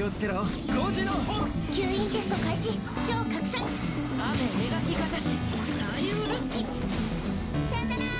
をつけろ。5時の本吸引テスト開始。超拡散。 雨描き方し左右ルッキ。 さよなら。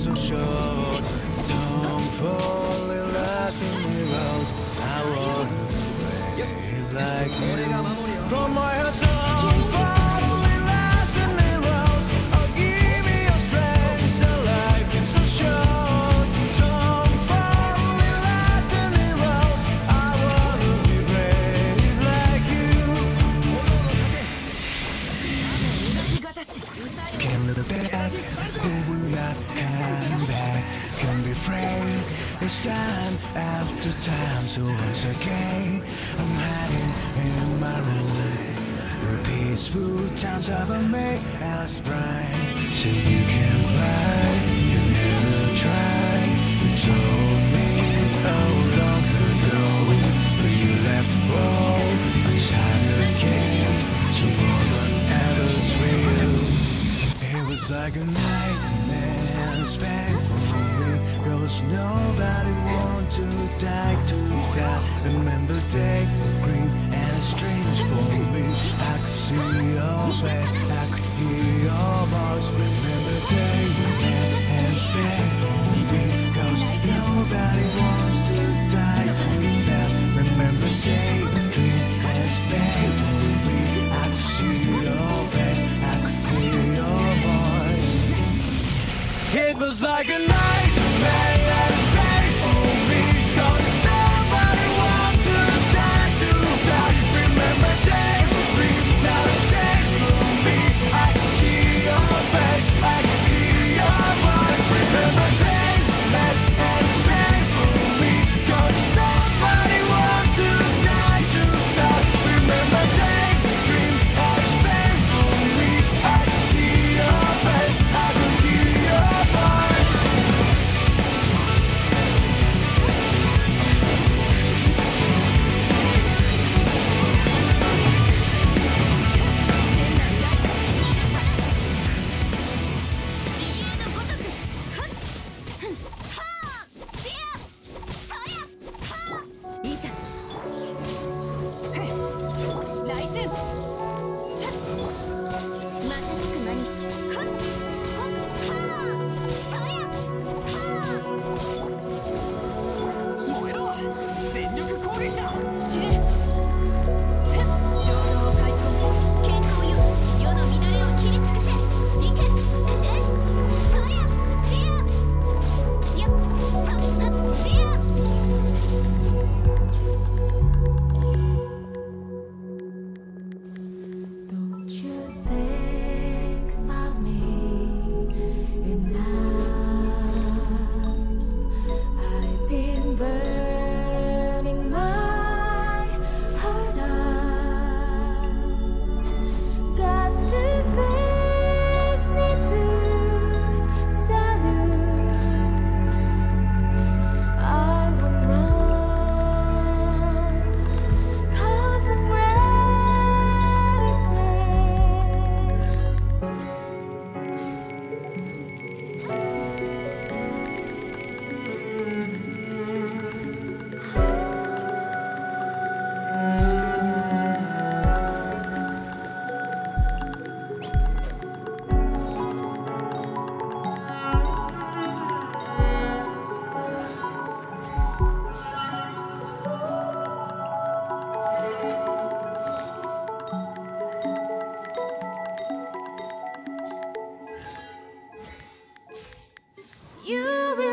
so short. Don't fall in love with heroes. I wanna brave like you. From my heart, don't fall in love with heroes. Oh, give me your strength. So life is so short. Don't fall in love with heroes. I wanna be brave like you. Can't look back, who will not come back? Can be afraid, it's time after time. So once again, I'm hiding in my room. The peaceful times of a made us bright. So you can fly, you never tried. You told me how long ago, but you left bold. A time again, so more than ever it's real. It was like a nightmare, it's painful for me. Cause nobody want to die too fast. Remember take the green and it's strange for me. I could see your face, I could hear your voice. Remember take the man and it's painful for me. Cause nobody wants to die too fast. Remember take the dream and it's painful for me. I could see your face, I could hear your voice. It was like a nightmare that is painful for me. Cause nobody wants to die too fast. Remember take the dream that has changed for me. I can see your face, I can hear your voice. Remember take the match and it's painful for me. Cause nobody wants to die too fast. Remember take the dream that is painful for me. I can see your face, I can hear your voice. You will